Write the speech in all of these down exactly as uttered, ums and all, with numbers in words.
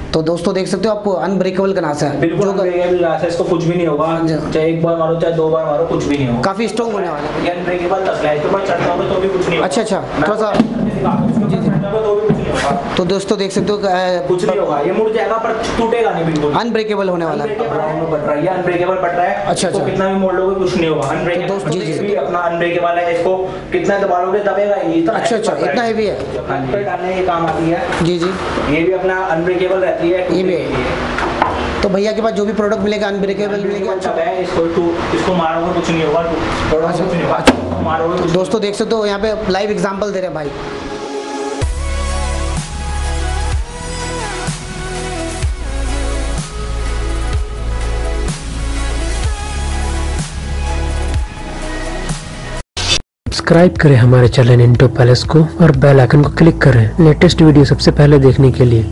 तो दोस्तों देख सकते हो आप अनब्रेकेबल गनासा है, बिल्कुल अनब्रेकेबल गनासा है, इसको कुछ भी नहीं होगा, चाहे एक बार मारो चाहे दो बार मारो कुछ भी नहीं होगा, काफी स्ट्रॉन्ग होने वाला है। ये अनब्रेकेबल तसला है, इसके ऊपर चढ़ता होगा तो भी कुछ नहीं होगा। अच्छा अच्छा थोड़ा सा तो भी कुछ नहीं होगा। तो दोस्तों देख सकते हो कुछ नहीं होगा, ये मुड़ जाएगा पर टूटेगा नहीं, बिल्कुल अनब्रेकेबल होने वाला है। अनब्रेकेबल पड़ रहा है, अच्छा अच्छा कितना भी मोड़ लोगे कुछ नहीं होगा। अनब्रेकेबल जी जी अपना अनब्रेकेबल है, इसको कितना दबाओगे दबेगा ही। अच्छा अच्छा इतना हैवी है, डालने के काम आती है। जी जी ये भी अपना अनब्रेकेबल रहती है, ये भी। तो भैया के पास जो भी प्रोडक्ट मिलेगा अनब्रेकेबल मिलेगा। अच्छा है, इसको इसको मारोगे कुछ नहीं होगा, कुछ नहीं होगा, मारोगे। दोस्तों देख सकते हो यहाँ पे लाइव एग्जांपल दे रहे हैं भाई। सब्सक्राइब करें हमारे चैनल इंटो पैलेस को और बेल आइकन को क्लिक करें लेटेस्ट वीडियो सबसे पहले देखने के लिए।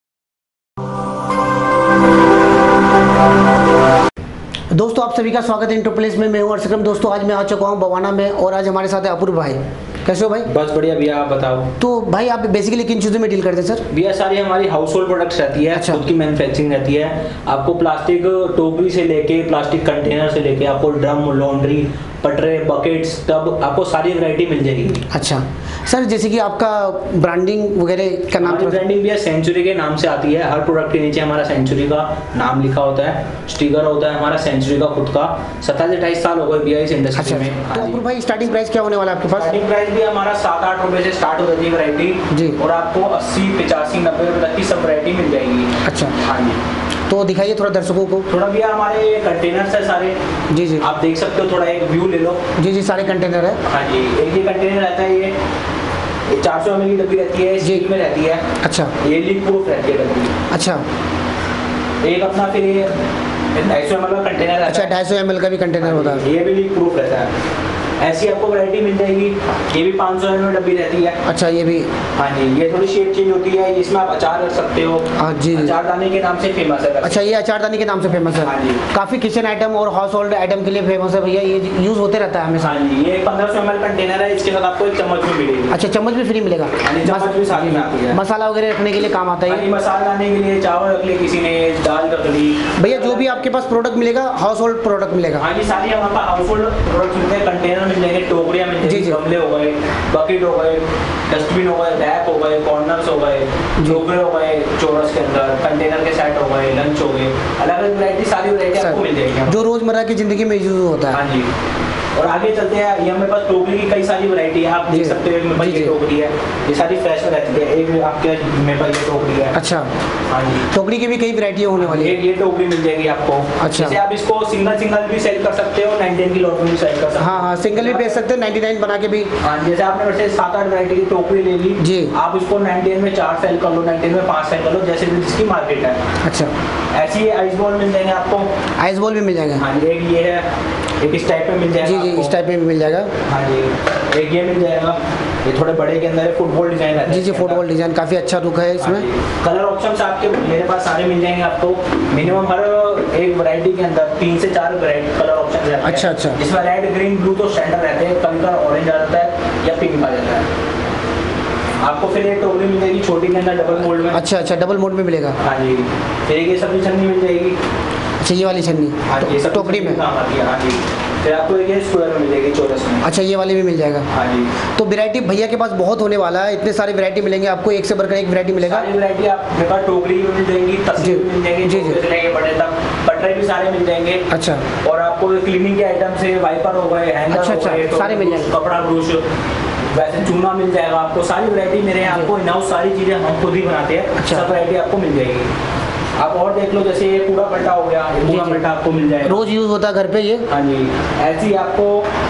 दोस्तों आप सभी का स्वागत है इंटो पैलेस में, मैं हूं अर्शक्रम। दोस्तों आज मैं आ चुका हूं बवाना में और आज हमारे साथ है अपूर्व भाई। कैसे हो भाई? बस बढ़िया भैया, आप बताओ। तो भाई आप बेसिकली किन चीज़ों में डील करते हैं सर? भैया सारी हमारी हाउस होल्ड प्रोडक्ट्स रहती है, अच्छा। खुद की मैन्युफैक्चरिंग रहती है। आपको प्लास्टिक टोकरी से लेके प्लास्टिक कंटेनर से लेके आपको ड्रम, लॉन्ड्री, पटरे, बकेट्स, टब, आपको सारी वैरायटी मिल जाएगी। अच्छा सर, जैसे कि आपका ब्रांडिंग वगैरह का नाम? ब्रांडिंग भी है सेंचुरी के नाम से आती है, हर प्रोडक्ट के नीचे हमारा सेंचुरी का नाम लिखा होता है, स्टिकर होता है हमारा सेंचुरी का खुद का। सत्ताईस अट्ठाईस साल हो गए भैया इस इंडस्ट्री में। तो अपूर्व भाई स्टार्टिंग प्राइस क्या होने वाला है आपके पास? स्टार्टिंग प्राइस भी हमारा सात आठ रुपए से स्टार्ट हो जाती है वैरायटी जी, और आपको अस्सी पचासी नब्बे रुपए तक की सब वैरायटी मिल जाएगी। अच्छा हाँ जी, तो दिखाइए थोड़ा दर्शकों को। थोड़ा भैया हमारे कंटेनर्स है सारे। जी जी आप देख सकते हो, थोड़ा एक व्यू ले लो। जी जी सारे कंटेनर है। हाँ जी, एक ये कंटेनर रहता है, ये चार सौ एम एल की डब्बी रहती है, स्टील में रहती है। अच्छा, ये लीक प्रूफ रहती है डब्बी। अच्छा, एक अपना फिर ये ढाई सौ एम एल का कंटेनर। अच्छा, ढाई सौ एम एल का भी कंटेनर होता है, ये भी लीक प्रूफ रहता है। ऐसी आपको वैरायटी मिल जाएगी। ये भी पाँच सौ एम एल डब्बी रहती है। अच्छा, ये भी। हाँ जी, ये थोड़ी शेप चेंज होती है, इसमें आप अचार रख सकते हो। हाँ जी, अचारदानी के नाम से फेमस है। अच्छा, ये अचारदानी के नाम से फेमस है। हाँ जी, काफी किचन आइटम और हाउस होल्ड आइटम के लिए फेमस है भैया, ये यूज होते रहता है हमेशा। हाँ जी, ये पंद्रह सौ एम एल कंटेनर है, इसके साथ आपको एक चम्मच भी मिलेगी। अच्छा, चम्मच भी फ्री मिलेगा? चम्मच भी साथ में आती है। मसाला वगैरह रखने के लिए काम आता है। मसाला लाने के लिए चावल रख लिए किसी ने, दाल रख ली। भैया जो भी आपके पास प्रोडक्ट मिलेगा हाउस होल्ड प्रोडक्ट मिलेगा? हाँ जी, सारी हमारे पास हाउस होल्ड प्रोडक्ट मिलते हैं। कंटेनर मिल जाएंगे, टोकरियाँ मिल जाएंगी, गमले हो गए, बकेट हो गए, डस्टबिन हो गए, रैक हो गए, कॉर्नर्स हो गए, जोगरे हो गए चौरस के अंदर, कंटेनर के सेट हो गए, लंच हो गए, अलग अलग वैरायटी, सारी वैरायटी आपको मिल जाएगी जो रोजमर्रा की जिंदगी में यूज होता है। हाँ जी, और आगे चलते हैं, ये हमारे पास टोकरी की कई सारी वैरायटी है। आप देख सकते हो, मेरे पास ये टोकरी है, ये सारी फ्रेश में रहती है। एक आपके मेरे पास ये टोकरी है। अच्छा, हाँ जी, टोकरी की भी कई वैरायटी होने वाली है। ये टोकरी मिल जाएगी आपको। अच्छा, जैसे आप इसको सिंगल सिंगल भी सेल कर सकते हो, नाइनटीन की लॉट में भी सेल कर सकते हो। हाँ हाँ, सिंगल भी बेच सकते हैं, नाइनटी नाइन बना के भी। हाँ, जैसे आपने वैसे सात आठ वैरायटी की टोकरी ले ली जी, आप इसको नाइनटीन में चार सेल कर लो, नाइनटीन में पाँच सेल कर लो, जैसे भी जिसकी मार्केट है। अच्छा, ऐसी आइस बॉल मिल जाएंगे आपको। आइस बॉल भी मिल जाएगा? हाँ जी, एक ये है, एक इस टाइप में मिल जाएगा। जी जी, इस टाइप में भी मिल जाएगा। हाँ जी, एक ये मिल जाएगा, ये थोड़े बड़े के अंदर है, फुटबॉल डिजाइन है। जी जी, फुटबॉल डिजाइन काफी अच्छा लुक है इसमें। कलर ऑप्शंस आपके मेरे पास सारे मिल जाएंगे आपको। मिनिमम हर एक वैरायटी के अंदर तीन से चार कलर ऑप्शन रहते हैं। अच्छा अच्छा, इसमें रेड, ग्रीन, ब्लू तो स्टैंडर्ड रहते हैं, कभी कभी ऑरेंज आ जाता है या पिंक आ जाता है। आपको फिर एक टोकरी मिल जाएगी छोटी के अंदर, डबल मोड में। अच्छा अच्छा, डबल मोड में मिलेगा। हाँ जी, फिर एक ये सब्जी छन्नी मिल जाएगी। अच्छा, ये वाली छन्नी? हाँ जी, टोकरी में काम आती है। हाँ जी, फिर आपको एक स्क्वायर में मिल जाएगी, चौरस में। अच्छा, ये वाली भी मिल जाएगा। हाँ जी, तो वैरायटी भैया के पास बहुत होने वाला है, इतने सारे वैरायटी मिलेंगे आपको, एक से बढ़कर एक वैरायटी मिलेगा। सारी वैरायटी आप मेरे पास टोकरी भी मिल जाएंगी, तस्वीर भी मिल जाएंगी, जी जी, बड़े तक पटरे भी सारे मिल जाएंगे। अच्छा, और आपको क्लीनिंग के आइटम से वाइपर हो गए, हैंगर हो गए, सारे मिल जाएंगे, कपड़ा ब्रश, वैसे चूना मिल जाएगा आपको। सारी वैरायटी मेरे यहाँ आपको इन हाउस सारी चीजें हम खुद ही बनाते हैं। अच्छा, सब वैरायटी आपको मिल जाएगी। आप और देख लो, जैसे ये पूरा पट्टा हो गया, ये पूरा पट्टा आपको मिल जाएगा, रोज यूज होता है घर पे ये। हाँ जी, ऐसे ही आपको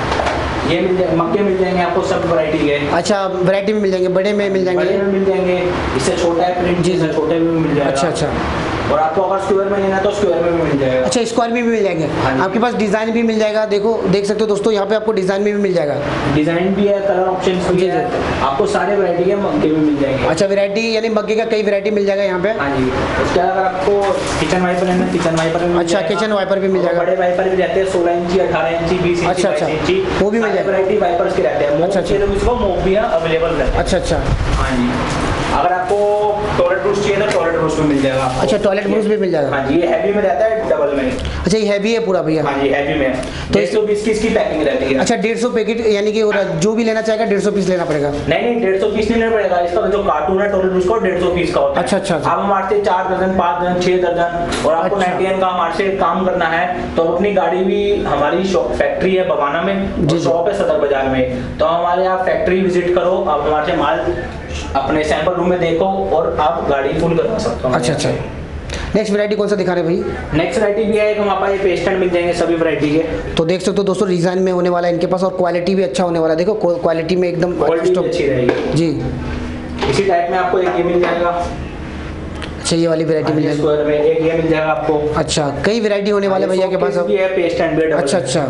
ये मिल जाए, मक्के मिल जाएंगे आपको, सब वैरायटी है। अच्छा, वैरायटी में मिल जाएंगे, बड़े में मिल जाएंगे, बड़े में मिल जाएंगे, इससे छोटा है प्रिंट, जी सर, छोटे में मिल जाएगा। अच्छा अच्छा, और आपको अगर स्क्वायर में लेना है तो स्क्वायर में भी मिल जाएगा। अच्छा, स्क्वायर में भी मिल जाएंगे। आपके पास डिजाइन भी मिल जाएगा, देखो देख सकते हो दोस्तों, यहाँ पे आपको डिजाइन में भी मिल जाएगा, डिजाइन भी है, कलर ऑप्शन भी है, आपको सारे वैरायटी के मग्गे भी मिल जाएंगे। अच्छा, वैरायटी यानी मग्गे का कई वैरायटी मिल जाएगा यहाँ पे। हाँ जी, उसके अलावा आपको किचन वाइपर है, किचन वाइपर में। अच्छा, किचन वाइपर भी मिल जाएगा, बड़े वाइपर भी रहते हैं, सोलह इंची, अठारह इंची, बीस इंची। अच्छा अच्छा, वो भी मिल जाएगा, वैरायटी वाइपर्स के रहते हैं। अच्छा अच्छा, मोप भी अवेलेबल रहते हैं। अच्छा अच्छा, हाँ जी, अगर आपको टॉयलेट ब्रूस चाहिए तो टॉयलेट ब्रूस भी मिल जाएगा। अच्छा टॉयलेट ब्रूस भी मिल जाएगा। हाँ जी, ये हैवी में रहता है डबल में। अच्छा ये हैवी है पूरा भैया। हाँ जी हैवी में तो एक सौ बीस की इसकी पैकिंग रहती है। अच्छा डेढ़ सौ पैकेट यानी कि जो भी लेना चाहेगा डेढ़ सौ पीस लेना पड़ेगा? नहीं नहीं डेढ़ सौ पीस नहीं लेना पड़ेगा, इसका जो कार्टून है टॉयलेट ब्रूस का डेढ़ सौ पीस का होता है। अच्छा अच्छा आप हमारे से चार दर्जन पाँच दर्जन छह दर्जन और आपको नाइनटी नाइन का हमारे से काम करना है तो अपनी गाड़ी भी हमारी शॉप फैक्ट्री है बवाना में, शॉप है सदर बाजार में, तो हमारे आप फैक्ट्री विजिट करो, आप हमारे से माल अपने सैंपल रूम में देखो और आप गाड़ी फुल करवा सकते हो। अच्छा अच्छा नेक्स्ट वैरायटी कौन सा दिखा रहे भाई? नेक्स्ट वैरायटी भी है एक हमारे पास ये पेस्टेंट मिल जाएंगे सभी वैरायटी के। तो देख सकते हो दोस्तों डिजाइन में होने वाला है इनके पास और क्वालिटी भी अच्छा होने वाला है। देखो क्वालिटी में एकदम अच्छी रहेगी जी। इसी टाइप में आपको एक ये मिल जाएगा। अच्छा ये वाली वैरायटी मिल जाएगी में एक ये मिल जाएगा आपको। अच्छा कई वैरायटी होने वाले भैया के पास भी है पेस्टेंट भी। अच्छा अच्छा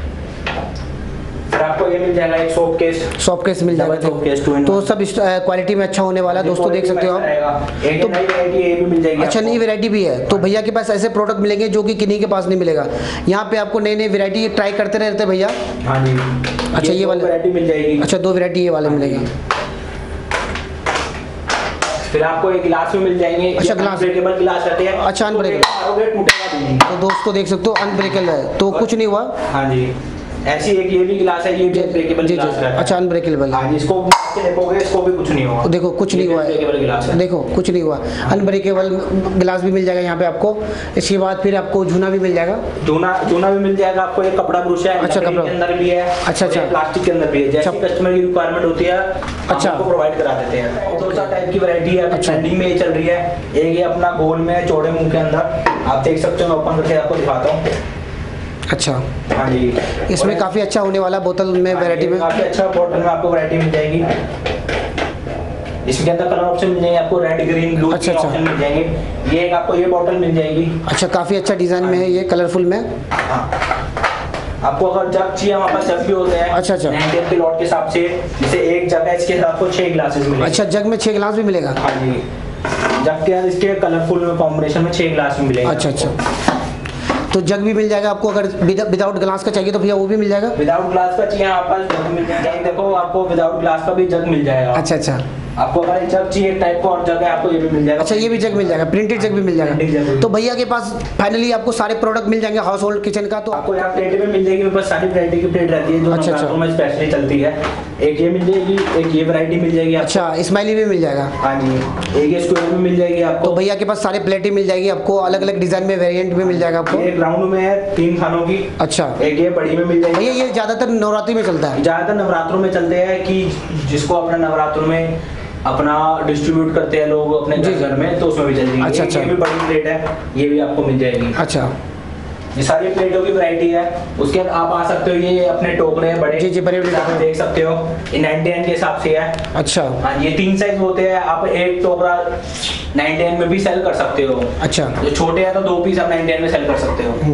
फिर आपको ये मिल जाएगा एक सॉफ्ट केस। सॉफ्ट केस मिल जाएगा तो सब क्वालिटी में अच्छा होने वाला है दोस्तों, देख सकते हो आप। तो नई वैरायटी ये भी मिल जाएगी। अच्छा नई वैरायटी भी है तो भैया के पास ऐसे प्रोडक्ट मिलेंगे जो कि किन्हीं के पास नहीं मिलेगा। यहाँ पे आपको नई नई वैरायटी ट्राई करते रहते हैं भैया। हाँ जी। अच्छा ये वाली वैरायटी मिल जाएगी। अच्छा दो वैरायटी ये वाले मिलेंगे। फिर आपको एक गिलास में मिल जाएंगे। अच्छा गिलास अनब्रेकेबल गिलास रहते हैं। अच्छा अनब्रेकेबल टूटेगा नहीं। तो दोस्तों देख सकते हो अनब्रेकेबल है तो कुछ नहीं हुआ। हाँ जी ऐसी एक ये भी गिलास है, ये भी अनब्रेकेबल गिलास रहता है। अच्छा अनब्रेकेबल हाँ इसको देखोगे इसको भी कुछ नहीं हुआ। देखो कुछ नहीं हुआ है, देखो कुछ नहीं हुआ। अनब्रेकेबल गिलास भी मिल जाएगा यहाँ पे आपको। इसके बाद फिर आपको जूना भी मिल जाएगा। जूना जूना भी मिल जाएगा आपको। एक कपड़ा ब्रश है। अच्छा कपड़ा के अंदर भी है। अच्छा अच्छा प्लास्टिक के अंदर भी है। जैसी कस्टमर की रिक्वायरमेंट होती है अच्छा आपको प्रोवाइड करा देते हैं। दो चार टाइप की वैरायटी है ट्रेंडिंग में ये चल रही है। एक ये अपना गोल में चौड़े मुंह के अंदर आप देख सकते हो, मैं ओपन करके आपको दिखाता हूँ। अच्छा हाँ जी इसमें काफी अच्छा होने वाला बोतल में वैरायटी में काफी अच्छा बोतल में आपको वैरायटी मिल जाएगी। इसके अंदर कलर ऑप्शन मिल जाएंगे आपको, रेड ग्रीन ब्लू अच्छा अच्छा ऑप्शन मिल जाएंगे। ये एक आपको ये बोतल मिल जाएगी। अच्छा काफी अच्छा डिजाइन में है ये कलरफुल में। आपको अगर जग चाहिए हमारे पास जग भी होते हैं। अच्छा अच्छा के लॉट के हिसाब से जैसे एक जग है इसके हिसाब से छह ग्लासेस मिलेंगे। अच्छा जग में छह गिलास भी मिलेगा। हाँ जी जग के इसके कलरफुल में कॉम्बिनेशन में छह गिलास भी मिलेंगे। अच्छा अच्छा तो जग भी मिल जाएगा आपको। अगर विदाउट ग्लास का चाहिए तो भैया वो भी मिल जाएगा। विदाउट ग्लास का चाहिए आपके पास जग मिल जाएगा। देखो आपको विदाउट ग्लास का भी जग मिल जाएगा। अच्छा अच्छा आपको अगर जग चाहिए एक टाइप का और जग है आपको ये भी मिल जाएगा। अच्छा ये भी जग मिल जाएगा, प्रिंटेड जग भी मिल जाएगा। तो भैया के पास फाइनली आपको सारे प्रोडक्ट मिल जाएंगे हाउस होल्ड किचन का। तो आपको यहाँ प्लेट में मिल जाएगी। मेरे पास सारी वैरायटी की प्लेट रहती है जो अच्छा अच्छा में स्पेशली चलती है। एक ये मिल जाएगी, एक ये वैरायटी मिल जाएगी। अच्छा स्माइली भी मिल जाएगा। हाँ जी एक ये स्क्वायर में मिल जाएगी आपको। तो भैया के पास सारे प्लेटें मिल जाएगी आपको, अलग अलग डिजाइन में वेरिएंट भी मिल जाएगा आपको। एक राउंड में है तीन खानों की। अच्छा एक ये बड़ी में मिल जाएगी। भैया ये ज्यादातर नवरात्रि में चलता है। ज्यादातर नवरात्रों में चलते हैं कि जिसको अपना नवरात्रों में अपना डिस्ट्रीब्यूट करते हैं लोग अपने घर में, तो उसमें भी चलती है। अच्छा अच्छा ये भी बड़ी प्लेट है, ये भी आपको मिल जाएगी। अच्छा ये सारी प्लेटों की वैरायटी है। उसके बाद आप आ सकते हो, ये अपने टोकरे बड़े जी जी बड़े बड़े आप देख सकते हो, ये नाइनटी नाइन के हिसाब से है। अच्छा हाँ ये तीन साइज होते हैं। आप एक टोकरा नाइनटी नाइन में भी सेल कर सकते हो। अच्छा जो छोटे हैं तो दो पीस आप नाइनटी नाइन में सेल कर सकते हो।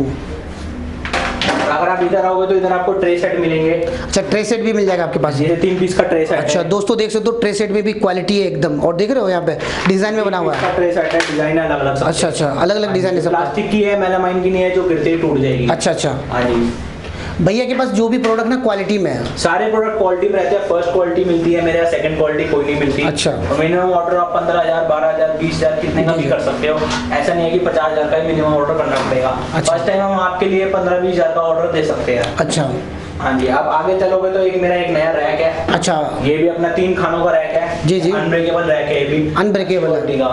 अगर आप इधर आओगे तो इधर आपको ट्रे सेट मिलेंगे। अच्छा ट्रे सेट भी मिल जाएगा आपके पास। ये तीन पीस का ट्रे सेट। अच्छा दोस्तों देख सकते हो ट्रे सेट में भी क्वालिटी है एकदम। और देख रहे हो यहाँ पे डिजाइन में बना हुआ है। ट्रे सेट है, डिजाइन अलग अलग। अच्छा अच्छा अलग अलग डिजाइन है सब। प्लास्टिक की है, मेलामाइन की नहीं है जो गिरते ही टूट जाएगी। अच्छा अच्छा हाँ जी भैया के पास जो भी प्रोडक्ट ना क्वालिटी में है। सारे प्रोडक्ट क्वालिटी में रहते हैं। फर्स्ट क्वालिटी मिलती है मेरे यहाँ, सेकंड क्वालिटी कोई नहीं मिलती। अच्छा और मिनिमम ऑर्डर आप पंद्रह हजार बारह हजार बीस हजार कितने का भी कर सकते हो। ऐसा नहीं है कि पचास हजार का ही मिनिमम ऑर्डर करना पड़ेगा। फर्स्ट टाइम हम आपके लिए पंद्रह बीस हजार का ऑर्डर दे सकते हैं। अच्छा हाँ जी आप आगे चलोगे तो एक मेरा एक नया रैक है। अच्छा ये भी अपना तीन खानों का रैक है। जी जी अनब्रेकेबल रैक है। ये भी अनब्रेकेबल का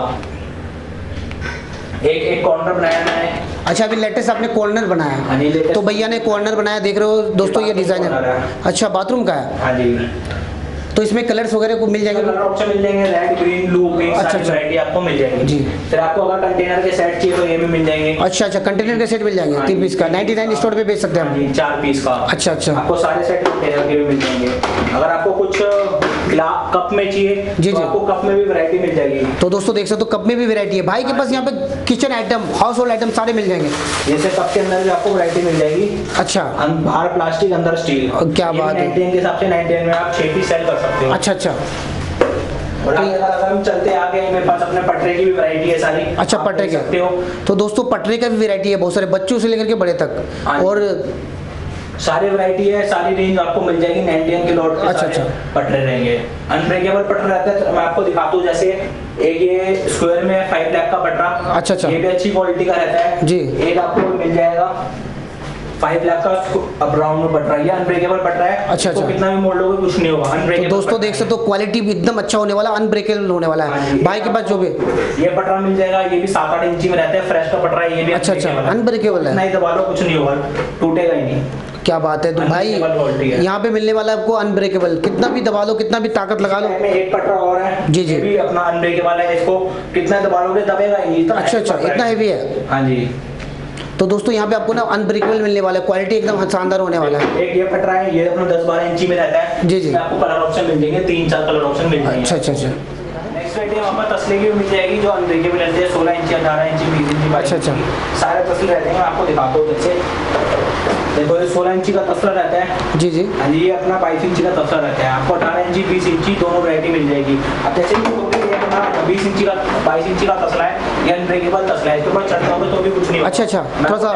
एक एक कॉर्नर बनाया मैंने। अच्छा अभी लेटेस्ट आपने कॉर्नर बनाया। हाँ जी तो भैया ने कॉर्नर बनाया, देख रहे हो दोस्तों ये डिजाइन है। अच्छा बाथरूम का है। हाँ जी तो इसमें कलर्स वगैरह को मिल जाएंगे। कलर ऑप्शन मिल जाएंगे, रेड ग्रीन ब्लू पिंक अच्छा सारी वैरायटी आपको मिल जाएगी जी। फिर आपको अगर कंटेनर के सेट चाहिए तो ये भी मिल जाएंगे। अच्छा अच्छा कंटेनर के सेट मिल जाएंगे तीन पीस का नाइनटी नाइन स्टोर पे बेच सकते हैं हम। चार पीस का। अच्छा अच्छा आपको सारे सेट कंटेनर के भी मिल जाएंगे। अगर आपको कुछ ग्लास कप में चाहिए जी तो जी आपको कप में भी वैरायटी मिल जाएगी। तो दोस्तों देख सकते हो कप में भी वैरायटी है भाई के पास। यहाँ पे kitchen item household item सारे मिल जाएंगे। जैसे कप के अंदर भी आपको वैरायटी मिल जाएगी। अच्छा बाहर प्लास्टिक अंदर स्टील। क्या बात है। नाइनटी नाइन के हिसाब से नाइनटी नाइन में आप छह पीस सेल कर सकते हो। अच्छा अच्छा और अगर अगर हम चलते आगे मेरे पास अपने पटरे की भी वैरायटी है सारी। अच्छा पटरे के हो तो दोस्तों पटरे का भी वैरायटी है बहुत सारे, बच्चों से लेकर के बड़े तक। और सारी वैरायटी है, सारी रेंज आपको मिल जाएगी। नाइनटी नाइन के लॉट के अच्छा अच्छा पटरे रहेंगे। अनब्रेकेबल पटरे रहते हैं। मैं आपको दिखाता हूँ, जैसे एक ये स्क्वायर में फाइव लाख का पटरा। अच्छा अच्छा, ये भी अच्छी क्वालिटी का रहता है जी। एक आपको मिल जाएगा फाइव लाख का अब राउंड में पटरा, ये अनब्रेकेबल पटरा है। अच्छा अच्छा, कितना भी मोड़ लोगे कुछ नहीं होगा, अनब्रेकेबल। तो दोस्तों देख सकते हो क्वालिटी भी एकदम अच्छा होने वाला, अनब्रेकेबल होने वाला है भाई के पास जो भी। ये पटरा मिल जाएगा, ये भी सात आठ इंची में रहता है, फ्रेश का पटरा है ये भी। अच्छा अच्छा, अनब्रेकेबल है, नहीं दबा लो कुछ नहीं होगा, टूटेगा ही नहीं। क्या बात है। तो भाई यहाँ पे मिलने वाला है आपको अनब्रेकेबल, कितना भी दबा लो, कितना भी ताकत लगा लो। एक पटरा और है जी जी, ये भी अपना अनब्रेकेबल है, इसको कितना दबा लोगे दबेगा ही नहीं। अच्छा अच्छा, इतना हैवी है। हाँ जी। तो दोस्तों यहाँ पे आपको ना अनब्रेकेबल मिलने वाला है, क्वालिटी एकदम शानदार होने वाला है। एक ये पटरा है, ये अपना दस बारह इंची में रहता है। जी जी, आपको कलर ऑप्शन मिल जाएंगे, तीन चार कलर ऑप्शन मिल जाएंगे। अच्छा अच्छा अच्छा। नेक्स्ट वैरायटी हमारे पास तसले की मिल जाएगी जो अनब्रेकेबल रहती है, सोलह इंची अठारह इंची बीस इंची। अच्छा अच्छा, सारे तसले रहते हैं, मैं आपको दिखाता हूँ जैसे देखो ये सोलह इंची का तसला रहता है। जी जी, हाँ जी। ये अपना बाईस इंची का तसला रहता है, आपको अठारह इंची बीस इंची दोनों वैरायटी मिल जाएगी। अब जैसे कि अपना बीस इंची का बाईस इंची का तसला है, ये अनब्रेकेबल तसला है, इसके ऊपर चढ़ता होगा तो भी कुछ नहीं होगा। अच्छा अच्छा, थोड़ा सा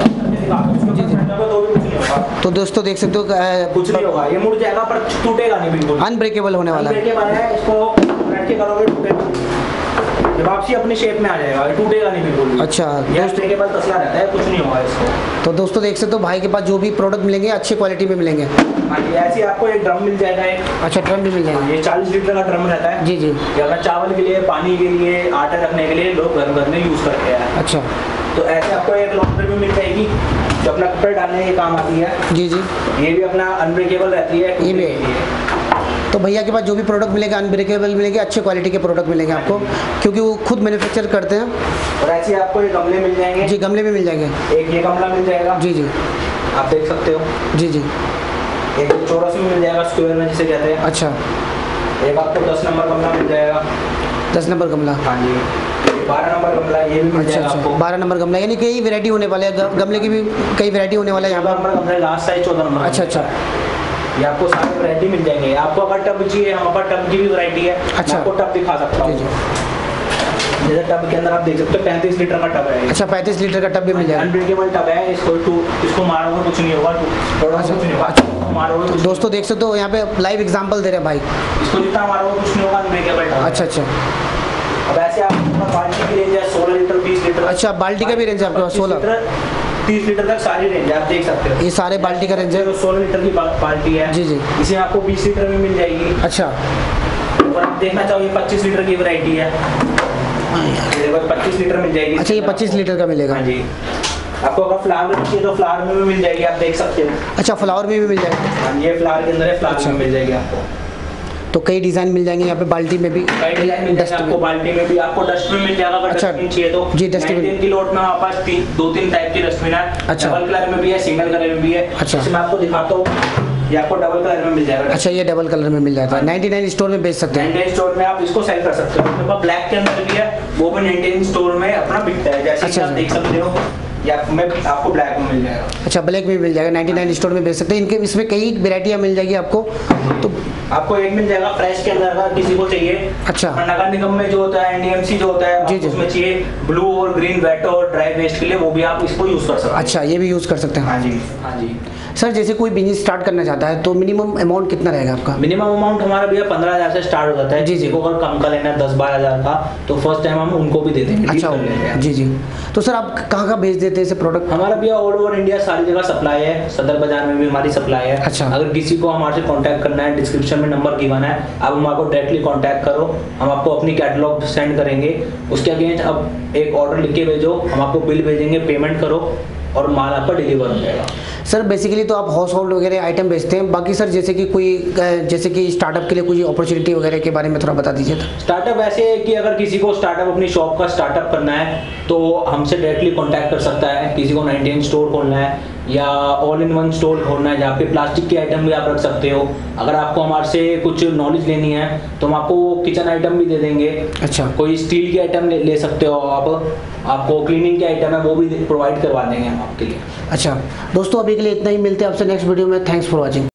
तो भी कुछ नहीं होगा। तो दोस्तों देख सकते हो कुछ नहीं होगा, ये मुड़ जाएगा पर टूटेगा नहीं, बिल्कुल अनब्रेकेबल होने वाला है। अनब्रेकेबल है, इसको बैठ के करोगे टूटेगा, वापसी अपनी शेप में आ जाएगा, टूटेगा नहीं बिल्कुल। अच्छा, अनब्रेकेबल तसला रहता है, कुछ नहीं होगा इसको। तो दोस्तों देख सकते हो भाई के पास जो भी प्रोडक्ट मिलेंगे अच्छी क्वालिटी में मिलेंगे। हाँ जी। ऐसे आपको एक ड्रम मिल जाएगा एक। अच्छा, ड्रम भी मिल जाएगा। ये चालीस लीटर का ड्रम रहता है। जी जी, ये अपना चावल के लिए, पानी के लिए, आटा रखने के लिए लोग घर घर में यूज करते हैं। अच्छा, तो ऐसे आपको एक लॉन्ड्री भी मिल जाएगी जो अपना कपड़े डालने के काम आती है। जी जी, ये भी अपना अनब्रेकेबल रहती है, ये भी। तो भैया के पास जो भी प्रोडक्ट मिलेंगे अनब्रेकेबल मिलेंगे, अच्छे क्वालिटी के प्रोडक्ट मिलेंगे आपको, क्योंकि वो खुद मैन्युफैक्चर करते हैं। और ऐसे आपको ये गमले मिल जाएंगे। जी, गमले भी मिल जाएंगे। एक ये गमला मिल जाएगा। जी जी, आप देख सकते हो। जी जी, एक चौरस में मिल जाएगा, स्क्वायर में जिसे कहते हैं। अच्छा, एक आपको दस नंबर गमला मिल जाएगा। दस नंबर गमला। हाँ जी। बारह नंबर गमला ये भी मिल अच्छा जाएगा अच्छा, आपको। बारह नंबर गमला, यानी कई वैरायटी होने वाले हैं, गमले की भी कई वैरायटी होने वाला है यहाँ चौदह नंबर गमला लास्ट साइज चौदह नंबर। अच्छा अच्छा, ये आपको सारी वैरायटी मिल जाएंगे। आपको अगर टब चाहिए, हमारे पास टब की भी वैरायटी है। अच्छा, मैं आपको टब दिखा सकता हूँ। जैसे टब के अंदर आप देख सकते हो पैंतीस लीटर का टब है। अच्छा, पैंतीस लीटर का टब भी मिल जाएगा। अनब्रेकेबल टब है, इसको टू इसको मारोगे कुछ नहीं होगा, थोड़ा कुछ नहीं होगा, मारोगे कुछ। दोस्तों देख सकते हो यहाँ पे लाइव एग्जांपल दे रहे हैं भाई, इसको जितना मारोगे कुछ नहीं होगा, अनब्रेकेबल टब। अच्छा अच्छा। अब ऐसे आपका बाल्टी की रेंज है सोलह लीटर बीस लीटर। अच्छा, बाल्टी का भी रेंज है आपके पास? सोलह तीस लीटर तक सारी रेंज है, आप देख सकते हो। ये सारे बाल्टी का रेंज है। सोलह लीटर की बाल्टी है। जी जी, इसमें आपको बीस लीटर में मिल जाएगी। अच्छा, और आप देखना चाहोगे पच्चीस लीटर की वैरायटी है, ये देखो पच्चीस लीटर मिल जाएगी। अच्छा, ये पच्चीस लीटर का मिलेगा। हाँ जी। आपको अगर फ्लावर चाहिए तो फ्लावर में भी मिल जाएगी, आप देख सकते हो। अच्छा, फ्लावर में भी मिल जाएगा। ये फ्लावर के अंदर है, फ्लावर अच्छा, में मिल जाएगी आपको। तो कई डिजाइन मिल जाएंगे यहाँ पे, बाल्टी में भी कई डिजाइन मिल जाएगा आपको, बाल्टी में भी आपको डस्टबिन मिल जाएगा। अगर अच्छा, डस्टबिन चाहिए तो जी, डस्टबिन नाइनटीन की लोट में हमारे पास तीन दो तीन टाइप की डस्टबिन है। अच्छा, डबल कलर में भी है, सिंगल कलर में भी है। अच्छा, मैं आपको दिखाता हूँ, ये आपको डबल कलर में मिल जाएगा। अच्छा, ये डबल कलर में मिल जाता है। नाइनटी नाइन स्टोर में बेच सकते हैं। नाइनटी नाइन स्टोर में आप इसको सेल कर सकते हो। मेरे पास ब्लैक के अंदर भी है, वो भी नाइनटी नाइन स्टोर में अपना बिकता है। जैसे कि आप देख सकते हो, या में आपको ब्लैक में मिल जाएगा। अच्छा, ब्लैक में मिल जाएगा, नाइनटी नाइन स्टोर में बेच सकते हैं। इनके इसमें कई वेराइटियाँ मिल जाएगी आपको। तो आपको एक मिल जाएगा फ्रेश के अंदर, अगर किसी को चाहिए। अच्छा, नगर निगम में जो होता है, एनडीएमसी जो होता है, जी जी, उसमें चाहिए ब्लू और ग्रीन वेट और ड्राई वेस्ट के लिए, वो भी आप इसको यूज कर सकते हैं। अच्छा, ये भी यूज़ कर सकते हैं। हाँ जी, हाँ जी। सर, जैसे कोई बिजनेस स्टार्ट करना चाहता है तो मिनिमम अमाउंट कितना रहेगा आपका? मिनिमम अमाउंट हमारा भैया पंद्रह हजार से स्टार्ट हो जाता है। जी जी, को अगर कम का लेना है दस बारह हजार का, तो फर्स्ट टाइम हम उनको भी देते हैं। अच्छा, जी जी। तो सर आप कहाँ कहाँ भेज देते हैं इसे प्रोडक्ट? हमारा भैया ऑल ओवर इंडिया सारी जगह सप्लाई है, सदर बाजार में भी हमारी सप्लाई है। अच्छा, अगर किसी को हमारे से कांटेक्ट करना है, डिस्क्रिप्शन में नंबर गिवन है, आप हमारे को डायरेक्टली कांटेक्ट करो, हम आपको अपनी कैटलॉग सेंड करेंगे। उसके अगेंस्ट अब एक ऑर्डर लिख के भेजो, हम आपको बिल भेजेंगे, पेमेंट करो और माल आपका डिलीवर हो जाएगा। सर बेसिकली तो आप हाउस होल्ड वगैरह आइटम बेचते हैं। बाकी सर जैसे कि कोई जैसे कि स्टार्टअप के लिए कोई अपॉर्चुनिटी वगैरह के बारे में थोड़ा बता दीजिए। स्टार्टअप ऐसे है कि अगर किसी को स्टार्टअप अपनी शॉप का स्टार्टअप करना है तो हमसे डायरेक्टली कांटेक्ट कर सकता है। किसी को नाइनटी नाइन स्टोर खोलना है या ऑल इन वन स्टोर खोलना है जहाँ पे प्लास्टिक के आइटम भी आप रख सकते हो। अगर आपको हमारे से कुछ नॉलेज लेनी है तो हम आपको किचन आइटम भी दे देंगे। अच्छा, कोई स्टील के आइटम ले, ले सकते हो आप। आपको क्लीनिंग के आइटम है वो भी प्रोवाइड करवा देंगे हम आपके लिए। अच्छा दोस्तों, अभी के लिए इतना ही। मिलते हैं आपसे नेक्स्ट वीडियो में। Thanks for watching.